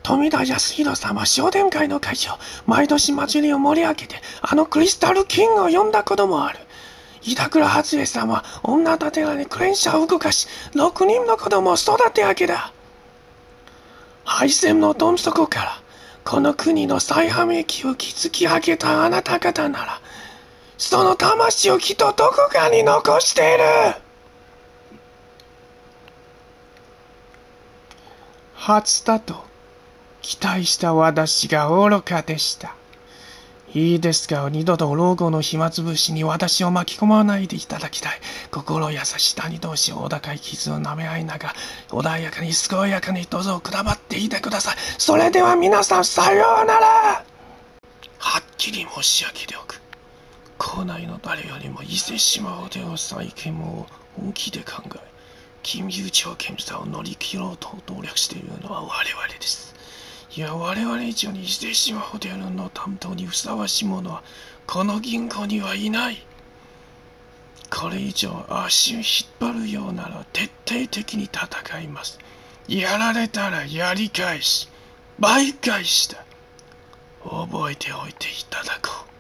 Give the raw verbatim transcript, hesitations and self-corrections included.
富田康弘さんは商店会の会長、毎年祭りを盛り上げて、あのクリスタルキングを呼んだこともある。板倉初江さんは女たてらにクレーン車を動かし、ろくにんの子供を育て上げた。敗戦のどん底から、この国の再破滅を築き上げたあなた方なら、その魂をきっとどこかに残している。初だと期待した私が愚かでした。いいですか、二度と老後の暇つぶしに私を巻き込まないでいただきたい。心優しい谷同士をお高い傷を舐め合いながら、穏やかに健やかにどうぞくだばっていてください。それでは皆さんさようなら。はっきり申し上げておく。校内の誰よりも伊勢志摩での再建を本気で考え、金融庁検査を乗り切ろうと努力しているのは我々です。いや、我々以上に伊勢志摩ホテルの担当にふさわしい者はこの銀行にはいない。これ以上足を引っ張るようなら徹底的に戦います。やられたらやり返し、倍返しだ。覚えておいていただこう。